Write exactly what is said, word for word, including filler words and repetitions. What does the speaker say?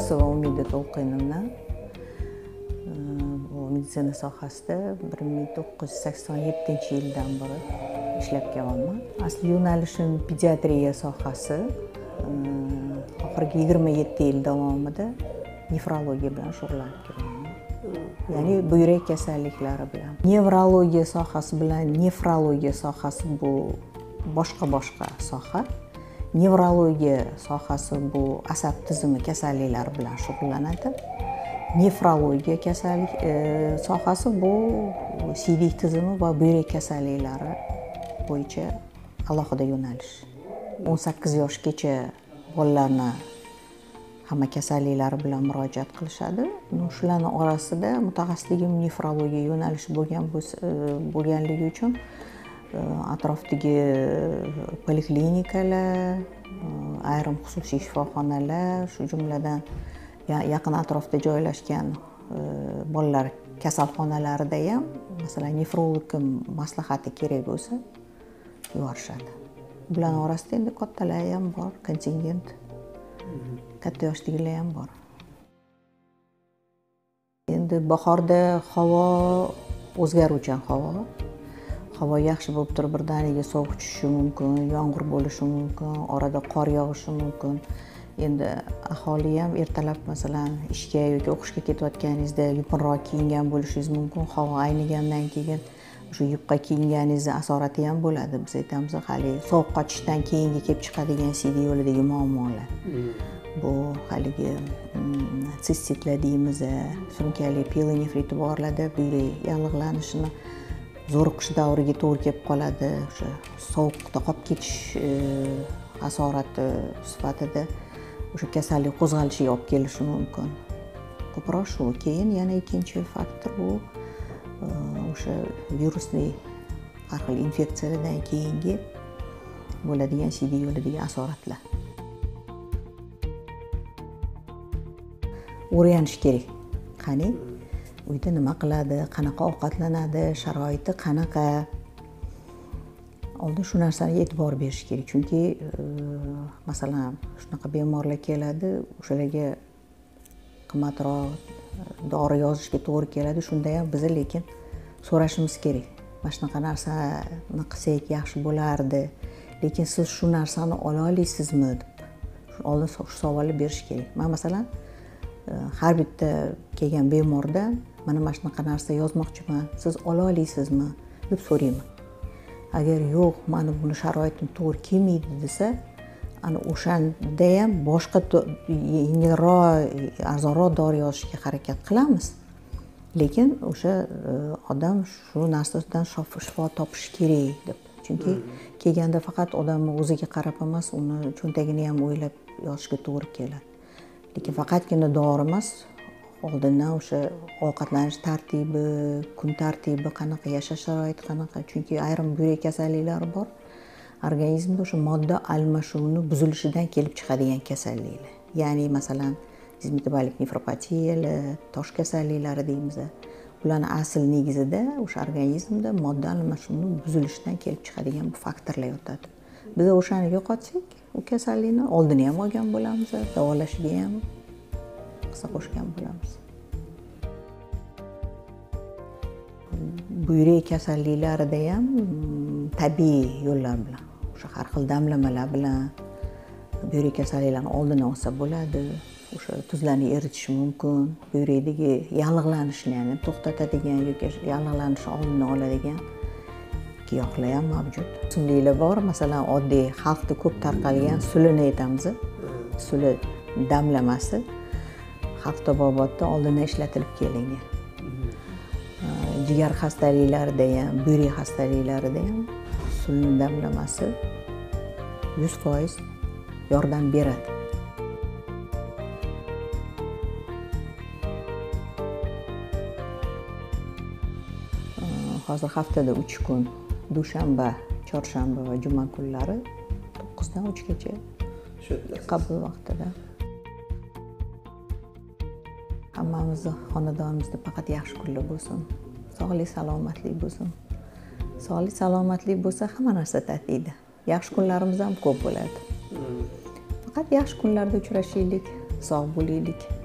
Nekrasova Umida o'qiyman. Bu meditsina sohasida bir ming to'qqiz yuz sakson yettinchi yildan beri ishlab kelyapman. Asli yo'nalishim pediatriya sohasi. Oxirgi yigirma yetti yil davomida nefrologiya bilan shug'ullanib kelyapman. Ya'ni buyrak kasalliklari bilan. Nevrologiya sohasi bilan nefrologiya sohasi bu boshqa-boshqa soha. Nevrologiya sohasi bu asab tizimi kasalliklari bilan shug'ullanadi. Nefrologiya kasallik sohasi bu siydik tizimi va buyrak kasalliklari bo'yicha alohida yo'nalish. o'n sakkiz yoshgacha bolalarni hamma kasalliklari bilan murojaat qilishadi. Shularning orasida mutaxassisligim nefrologiya yo'nalishi bo'lgan bo'lganligi uchun atrofdagi poliklinikalar, ayrim xususiy shifoxonalar, shu jumladan yaqin atrofda joylashgan bolalar kasalxonalarida ham masalan nefrolog maslahati kerak bo'lsa yuborishadi. Bular orasida endi kattalar ham bor, kontingent. Katta yoshdagilar ham bor. Endi bahorda havo o'zgaruvchan havo. Havo yaxshi bo'lib turib birdaniga sovuq tushishi mumkin, yomg'ir bo'lishi mumkin, orada qor yog'ishi mumkin. Endi aholi ham ertalab masalan ishga yoki o'qishga ketayotganingizda yupinroq kiyingan bo'lishingiz mumkin. Havo aynigandan keyin o'sha yupqa kiyinganingizning asorati ham bo'ladi. Biz aytamiz, hali sovuq qochishdan keyingi kelib chiqadigan siydik yo'lidagi muammolar. Bu haligi sistitlar deymiz, surunkali pielonefrit borlarda buyrak yallig'lanishini zo'riqish davriga to'g'ri kelib qoladi. O'sha sovuqda qolib ketish asorati sifatida o'sha kasallik qo'zg'alishiga olib kelishi mumkin. Ko'proq shu. Keyin yana ikkinchi faktor bu o'sha virusli har xil infeksiyalardan keyingi bo'ladigan siydik yo'lidagi asoratlar. O'rganish kerak. Qani uyda nima qiladi, qanaqa ovqatlanadi, sharoiti qanaqa. Oldin shu narsaga e'tibor berish kerak. Chunki masalan shunaqa bemorlar keladi, o'shalarga qimmatroq dori yozishga to'g'ri keladi. Shunda ham biz lekin so'rashimiz kerak. Mana shunaqa narsani qilsak yaxshi bo'lardi, lekin siz shu narsani ola olasizmi deb oldin shu savolni berish kerak. Men masalan har bitta kelgan bemordan mana mana shunaqa narsa yozmoqchiman, siz ola olasizmi deb so'rayman. Agar yo'q, mana buni sharoitim to'g'ri kelmaydi desa, ana o'shanda ham boshqa yengilroq, arzonroq dori yozishga harakat qilamiz. Lekin o'sha odam shu narsadan shifo topishi kerak deb. Chunki kelganda faqat odamning o'ziga qarab emas, uni cho'ntagini ham o'ylab yozishga to'g'ri keladi. Lekin faqatgina dori emas, oldindan o'sha ovqatlanish tartibi, kun tartibi qanaqa, yashash sharoiti qanaqa. Chunki ayrim buyrak kasalliklari bor. Organizmda o'sha modda almashuvining buzilishidan kelib chiqadigan kasalliklar. Ya'ni masalan metabolik nefropatiyalar, tosh kasalliklari deymiz. Bularning asl negizida o'sha organizmda modda almashuvining buzilishidan kelib chiqadigan bu faktorlar yotadi. Biz o'shani yo'qotsak, u kasallikni oldini ham olgan bo'lamiz, davolashiga ham hissa qo'shgan bo'lamiz. Buyrak kasalliklarida ham tabiiy yo'llar bilan, o'sha har xil damlamalar bilan buyrak kasalliklarini oldini olsa bo'ladi. O'sha tuzlarni eritish mumkin, buyrakdagi yallig'lanishni ham to'xtatadigan yoki yallig'lanishni oldini oladigan giyohlar ham mavjud. O'simliklar bor, masalan oddiy xalqda ko'p tarqalgan sulini aytamiz. Suli damlamasi xalq tabobatda oldindan ishlatilib kelingan. Jigar xastaliklarida ham, buyrak xastaliklarida ham sulini damlamasi yuz foiz yordam beradi. Hozir haftada uch kun, dushanba, chorshanba va juma kunlari to'qqizdan uchgacha qabul vaqtida. Hammamizni xonadonimizda faqat yaxshi kunlar bo'lsin, sog'lik, salomatlik bo'lsin. Sog'lik, salomatlik bo'lsa hamma narsa tatiydi. Yaxshi kunlarimiz ham ko'p bo'ladi. Faqat yaxshi kunlarda uchrashaylik, sog' bo'laylik.